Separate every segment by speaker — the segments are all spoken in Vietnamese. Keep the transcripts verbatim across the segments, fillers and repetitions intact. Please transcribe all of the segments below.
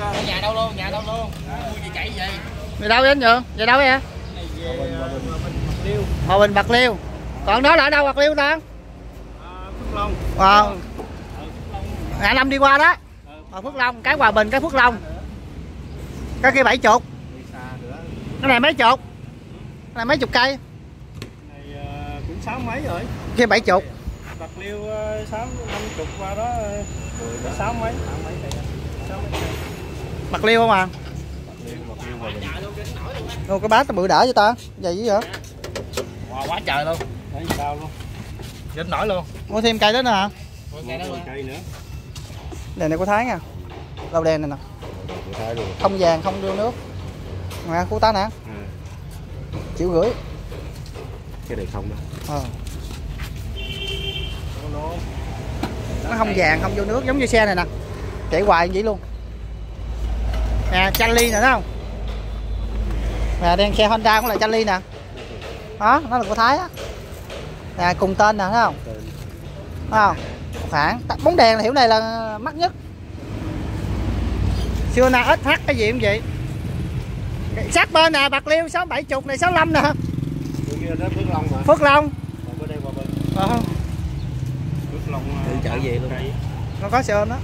Speaker 1: Ở nhà đâu luôn, nhà đâu luôn. Mua gì chạy gì?
Speaker 2: Về đâu vậy anh Nhượng? Về đâu vậy? Hòa Bình Bạc Liêu. Còn đó là ở đâu Bạc Liêu ta?
Speaker 1: Phước Long.
Speaker 2: Ờ. Ngã năm đi qua đó. Ở Phước Long, cái Hòa Bình, cái Phước Long. Cái kia bảy chục. Cái này mấy chục? Cái này mấy chục cây?
Speaker 1: Này cũng sáu mấy rồi.
Speaker 2: Kia bảy chục.
Speaker 1: Bạc Liêu sáu năm chục qua đó sáu mấy.
Speaker 2: Bạc Liêu không à? Ô, cái bát nó bự đỡ cho ta. Vậy gì vậy?
Speaker 1: Wow, quá trời luôn. Đấy sao luôn. Dính nổi luôn.
Speaker 2: Mua thêm cây đó nữa hả?
Speaker 1: Mua cây đó luôn. Cây nữa.
Speaker 2: Đèn này của Thái nha. Lâu đèn này nè. Không vàng, không đưa nước. Nè, của ta nè.
Speaker 1: Ừ.
Speaker 2: Triệu rưỡi.
Speaker 1: Cái này không đó.
Speaker 2: Ờ. Nó không vàng, không vô nước giống như xe này nè. Chạy hoài như vậy luôn. Nè, Charlie nè thấy không? Nè, đèn xe Honda cũng là Charlie nè. Đó, nó là của Thái á. Nè, cùng tên nè, thấy không? Thấy không? Phản, bóng đèn là hiểu này là mắc nhất. Xưa na ét hát cái gì cũng vậy. Sát bên nè, Bạc Liêu sáu bảy chục này sáu lăm nè.
Speaker 1: Phước Long mà.
Speaker 2: Phước Long.
Speaker 1: Ở đây Hòa Bình.
Speaker 2: Ờ không?
Speaker 1: Phước Long tự chở về luôn.
Speaker 2: Nó có xe ôm đó.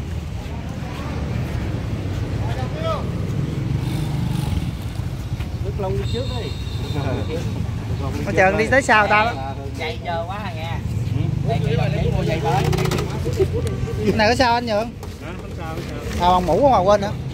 Speaker 1: Phước Long đi trước đi.
Speaker 2: Nó chờ đi tới sau tao đó.
Speaker 1: Chạy chờ quá à nghe. Đây chỉ mua giày tới.
Speaker 2: Cái này có sao anh Nhượng?
Speaker 1: Hả? Không sao, không sao.
Speaker 2: À, bằng mũ không mà quên nữa.